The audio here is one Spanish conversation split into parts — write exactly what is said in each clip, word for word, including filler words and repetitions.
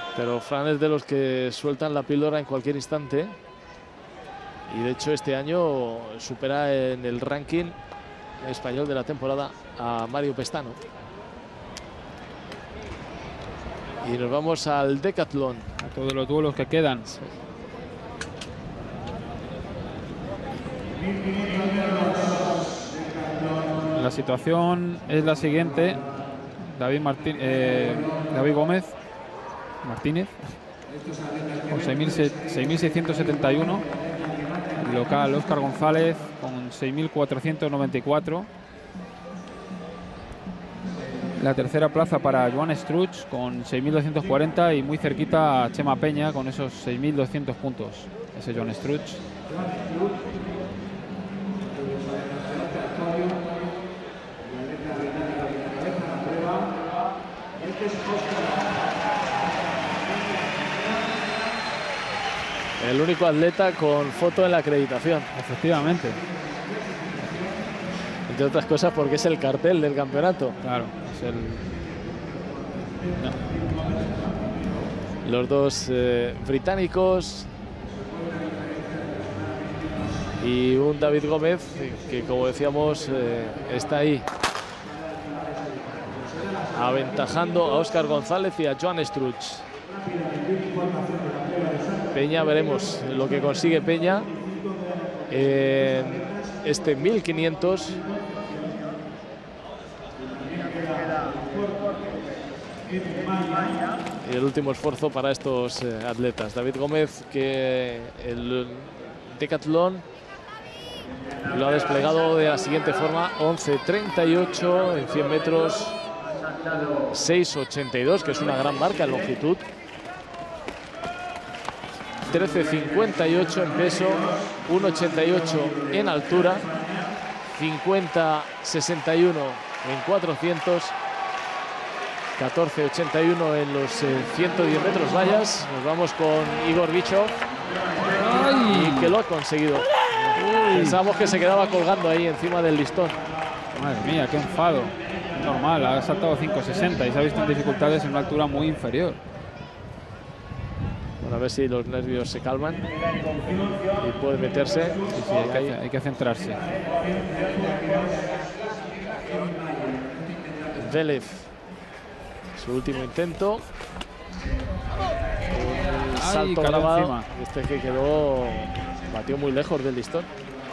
Pero Fran es de los que sueltan la píldora en cualquier instante. Y de hecho este año supera en el ranking español de la temporada a Mario Pestano. Y nos vamos al decatlón. A todos los duelos que quedan. Sí. La situación es la siguiente. David, Martín, eh, David Gómez Martínez con seis mil seiscientos setenta y uno. El local Óscar González con seis mil cuatrocientos noventa y cuatro. La tercera plaza para Joan Struch con seis mil doscientos cuarenta y muy cerquita a Chema Peña con esos seis mil doscientos puntos. Ese Joan Struch. El único atleta con foto en la acreditación. Efectivamente. Entre otras cosas porque es el cartel del campeonato. Claro, es el... No. Los dos eh, británicos. Y un David Gómez que, como decíamos, eh, está ahí. Aventajando a Óscar González y a Joan Struch. Peña, veremos lo que consigue Peña en este mil quinientos. Y el último esfuerzo para estos eh, atletas. David Gómez, que el decatlón lo ha desplegado de la siguiente forma: once treinta y ocho en cien metros, seis ochenta y dos, que es una gran marca en longitud, trece cincuenta y ocho en peso, uno ochenta y ocho en altura, cincuenta sesenta y uno en cuatrocientos, catorce ochenta y uno en los eh, ciento diez metros vallas. Nos vamos con Igor Bichov. ¡Ay! Y que lo ha conseguido. Uy. Pensábamos que se quedaba colgando ahí encima del listón. Madre mía, qué enfado. Normal, ha saltado cinco sesenta y se ha visto en dificultades en una altura muy inferior. Bueno, a ver si los nervios se calman y puede meterse. Sí, sí, hay, que, hay que centrarse. Vélez, su último intento. Un salto grabado. Este que quedó, batió muy lejos del listón.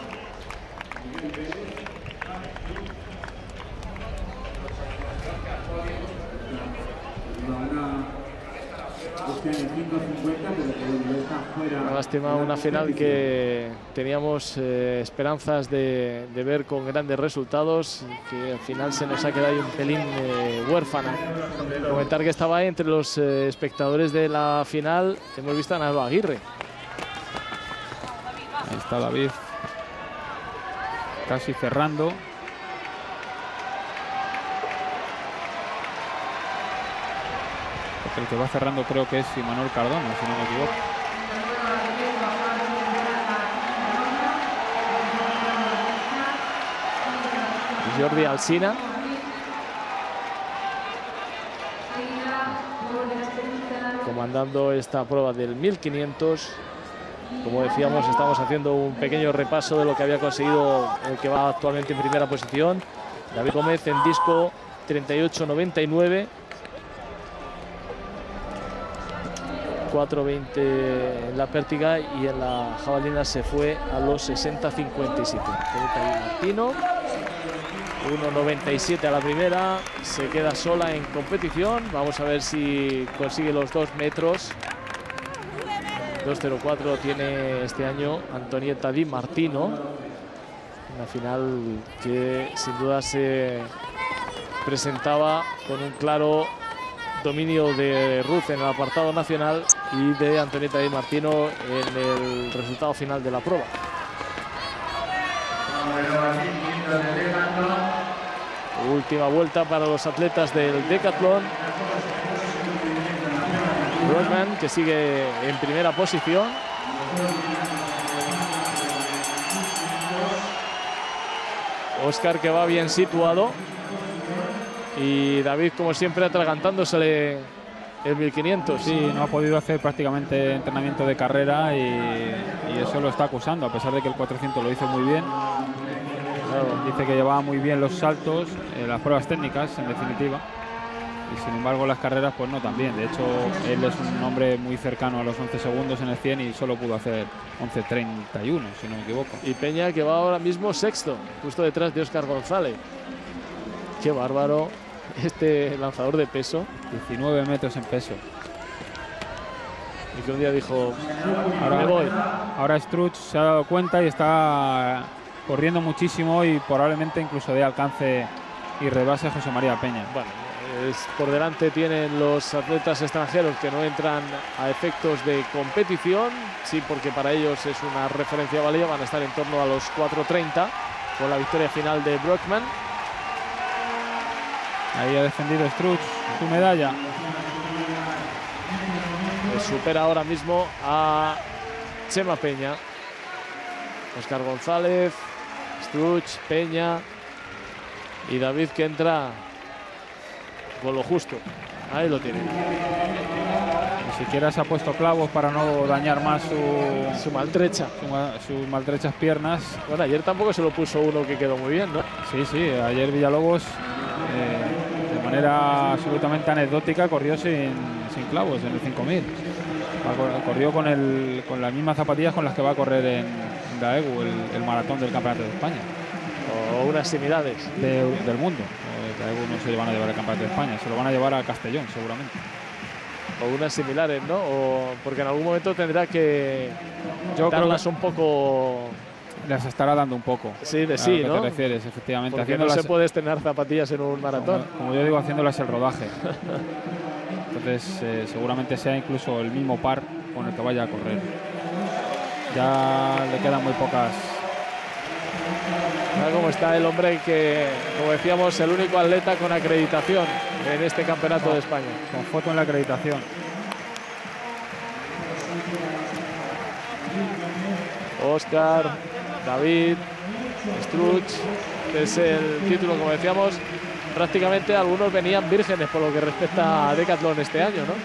Una lástima, una final que teníamos eh, esperanzas de, de ver con grandes resultados, que al final se nos ha quedado ahí un pelín eh, huérfana. Comentar que estaba ahí entre los eh, espectadores de la final. Hemos visto a Nairo Aguirre. Ahí está David, casi cerrando. El que va cerrando creo que es Imanol Cardona, si no me equivoco. Jordi Alsina. Comandando esta prueba del mil quinientos. Como decíamos, estamos haciendo un pequeño repaso de lo que había conseguido el que va actualmente en primera posición. David Gómez en disco treinta y ocho noventa y nueve. cuatro veinte en la pértiga y en la jabalina se fue a los sesenta cincuenta y siete. Martino, uno noventa y siete a la primera, se queda sola en competición. Vamos a ver si consigue los dos metros. dos cero cuatro tiene este año Antonietta Di Martino. Una final que sin duda se presentaba con un claro dominio de Ruth en el apartado nacional y de Antonietta Di Martino en el resultado final de la prueba. Última vuelta para los atletas del decatlón. Rodman, que sigue en primera posición. Óscar, que va bien situado. Y David, como siempre, atragantándosele el mil quinientos. Sí, no ha podido hacer prácticamente entrenamiento de carrera y, y eso lo está acusando, a pesar de que el cuatrocientos lo hizo muy bien. Claro. Dice que llevaba muy bien los saltos, eh, las pruebas técnicas, en definitiva. Y sin embargo las carreras pues no tan bien. De hecho él es un hombre muy cercano a los once segundos en el cien y solo pudo hacer once treinta y uno, si no me equivoco. Y Peña, que va ahora mismo sexto, justo detrás de Óscar González. Qué bárbaro este lanzador de peso. diecinueve metros en peso. Y que un día dijo, ahora, me voy. Ahora Struch se ha dado cuenta y está corriendo muchísimo y probablemente incluso dé alcance y rebase a José María Peña. Bueno, es, por delante tienen los atletas extranjeros que no entran a efectos de competición, sí, porque para ellos es una referencia válida, van a estar en torno a los cuatro treinta con la victoria final de Brockman. Ahí ha defendido Struch su medalla. Pues supera ahora mismo a Chema Peña. Óscar González, Struch, Peña y David, que entra con lo justo. Ahí lo tiene. Ni siquiera se ha puesto clavos para no dañar más su, su maltrecha. Su, sus maltrechas piernas. Bueno, ayer tampoco se lo puso uno que quedó muy bien, ¿no? Sí, sí, ayer Villalobos, eh, de manera absolutamente anecdótica, corrió sin, sin clavos en el cinco mil. Corrió con, el, con las mismas zapatillas con las que va a correr en, en Daegu, el, el maratón del Campeonato de España. O unas similares. De, del mundo. Daegu no se van a llevar al Campeonato de España, se lo van a llevar a Castellón seguramente. O unas similares, ¿no? O porque en algún momento tendrá que Yo darlas creo que un poco. Las estará dando un poco. Sí, de sí, a lo ¿no? que te refieres, efectivamente. Porque no se puede estrenar zapatillas en un maratón. Como, como yo digo, haciéndolas el rodaje. Entonces, eh, seguramente sea incluso el mismo par con el que vaya a correr. Ya le quedan muy pocas. Mira cómo está el hombre que, como decíamos, el único atleta con acreditación en este Campeonato con, de España. Con foto en la acreditación. Óscar, David, Struch, es el título, como decíamos, prácticamente algunos venían vírgenes por lo que respecta a Decathlon este año, ¿no?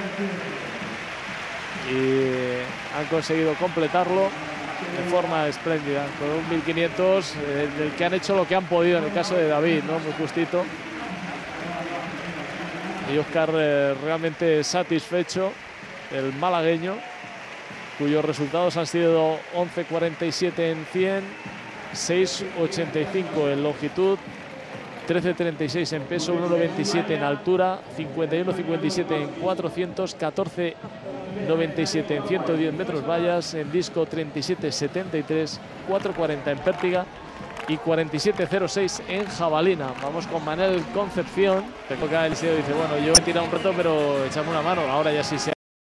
Y han conseguido completarlo de forma espléndida, con un mil quinientos eh, del que han hecho lo que han podido en el caso de David, ¿no? Muy justito. Y Óscar eh, realmente satisfecho, el malagueño, cuyos resultados han sido once cuarenta y siete en cien, seis ochenta y cinco en longitud, trece treinta y seis en peso, uno noventa y siete en altura, cincuenta y uno cincuenta y siete en cuatrocientos, catorce noventa y siete en ciento diez metros vallas, en disco treinta y siete setenta y tres, cuatro cuarenta en pértiga y cuarenta y siete cero seis en jabalina. Vamos con Manel Concepción, que toca el Eliseo, dice, bueno, yo he tirado un rato, pero echame una mano, ahora ya sí se